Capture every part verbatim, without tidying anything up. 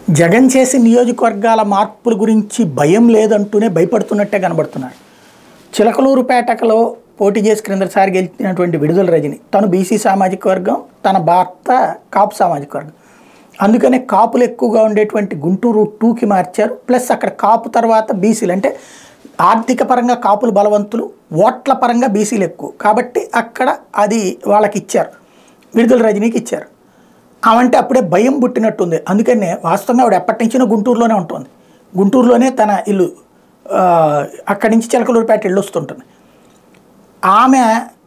జగన్ చేసే నియోజకవర్గాల మార్పుల గురించి భయం లేదంటూనే భయపడుతున్నట్టే కనబడుతున్నారు. చిలకలూరుపేటలో పోటీ చేసి క్రిందసారి గెలిచినటువంటి విడుదల రజని తను బీసీ సామాజిక వర్గం, తన భర్త కాపు సామాజిక వర్గం. అందుకనే కాపులు ఎక్కువగా ఉండేటువంటి గుంటూరు టూకి మార్చారు. ప్లస్ అక్కడ కాపు తర్వాత బీసీలు, అంటే ఆర్థిక పరంగా కాపులు బలవంతులు, ఓట్ల పరంగా బీసీలు ఎక్కువ కాబట్టి అక్కడ అది వాళ్ళకి ఇచ్చారు, విడుదల రజనీకి ఇచ్చారు. ఆమంటే అప్పుడే భయం పుట్టినట్టుంది. అందుకనే వాస్తవంగా ఆవిడ ఎప్పటి నుంచినో గుంటూరులోనే ఉంటుంది. గుంటూరులోనే తన ఇల్లు, అక్కడి నుంచి చిలకలూరుపేట ఇల్లు వస్తుంటుంది. ఆమె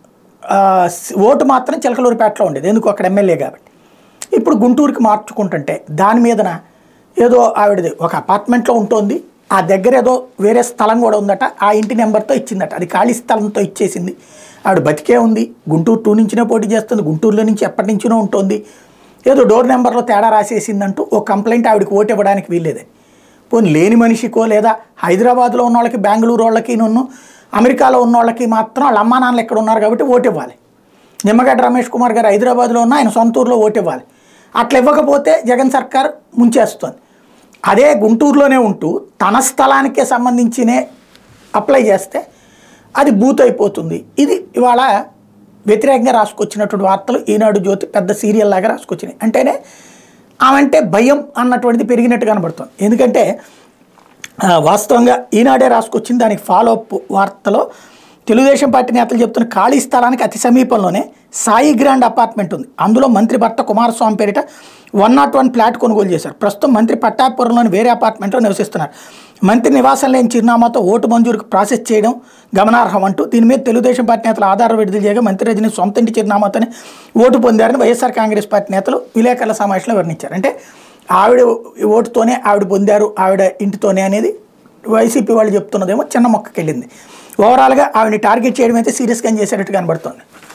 ఓటు మాత్రం చిలకలూరుపేటలో ఉండేది, ఎందుకు అక్కడ ఎమ్మెల్యే కాబట్టి. ఇప్పుడు గుంటూరుకి మార్చుకుంటుంటే దాని మీదన ఏదో ఆవిడది ఒక అపార్ట్మెంట్లో ఉంటుంది, ఆ దగ్గర ఏదో వేరే స్థలం కూడా ఉందట, ఆ ఇంటి నెంబర్తో ఇచ్చిందట, అది ఖాళీ స్థలంతో ఇచ్చేసింది. ఆవిడ బతికే ఉంది, గుంటూరు టూ నుంచినే పోటీ చేస్తుంది, గుంటూరులో నుంచి ఎప్పటి నుంచినో ఉంటుంది. ఏదో డోర్ నెంబర్లో తేడా రాసేసిందంటూ ఓ కంప్లైంట్ ఆవిడకి ఓటు ఇవ్వడానికి వీల్లేదని. పోనీ లేని మనిషికో లేదా హైదరాబాద్లో ఉన్న వాళ్ళకి, బెంగళూరు వాళ్ళకి, నన్ను అమెరికాలో ఉన్న వాళ్ళకి మాత్రం వాళ్ళ అమ్మా నాన్నలు ఎక్కడ ఉన్నారు కాబట్టి ఓటు ఇవ్వాలి. నిమ్మగడ్డ రమేష్ కుమార్ గారు హైదరాబాద్లో ఉన్న ఆయన సొంత ఊరులో ఓటు ఇవ్వాలి. అట్లా ఇవ్వకపోతే జగన్ సర్కార్ ముంచేస్తుంది. అదే గుంటూరులోనే ఉంటూ తన స్థలానికే సంబంధించినే అప్లై చేస్తే అది బూత్ అయిపోతుంది. ఇది ఇవాళ వ్యతిరేకంగా రాసుకొచ్చినటువంటి వార్తలు ఈనాడు జ్యోతి పెద్ద సీరియల్ లాగా రాసుకొచ్చినాయి. అంటేనే ఆమంటే భయం అన్నటువంటిది పెరిగినట్టు కనబడుతుంది. ఎందుకంటే వాస్తవంగా ఈనాడే రాసుకొచ్చింది. దానికి ఫాలో అప్ వార్తలో తెలుగుదేశం పార్టీ నేతలు చెప్తున్న ఖాళీ స్థలానికి అతి సమీపంలోనే సాయి గ్రాండ్ అపార్ట్మెంట్ ఉంది. అందులో మంత్రి భర్త కుమారస్వామి పేరిట వన్ నాట్ వన్ ఫ్లాట్ కొనుగోలు చేశారు. ప్రస్తుతం మంత్రి పట్టాపురంలోని వేరే అపార్ట్మెంట్లో నివసిస్తున్నారు. మంత్రి నివాసం లేని చిరునామాతో ఓటు మంజూరుకు ప్రాసెస్ చేయడం గమనార్హం అంటూ దీని మీద తెలుగుదేశం పార్టీ నేతలు ఆధారం విడుదల చేయగా మంత్రి రజని సొంత ఇంటి చిరునామాతోనే ఓటు పొందారని వైఎస్ఆర్ కాంగ్రెస్ పార్టీ నేతలు విలేకరుల సమావేశంలో వర్ణించారు. అంటే ఆవిడ ఓటుతోనే ఆవిడ పొందారు, ఆవిడ ఇంటితోనే అనేది వైసీపీ వాళ్ళు చెప్తున్నదేమో చిన్న మొక్కకెళ్ళింది. ఓవరాల్గా ఆవిడని టార్గెట్ చేయడం అయితే సీరియస్గా చేసేటట్టు కనబడుతుంది.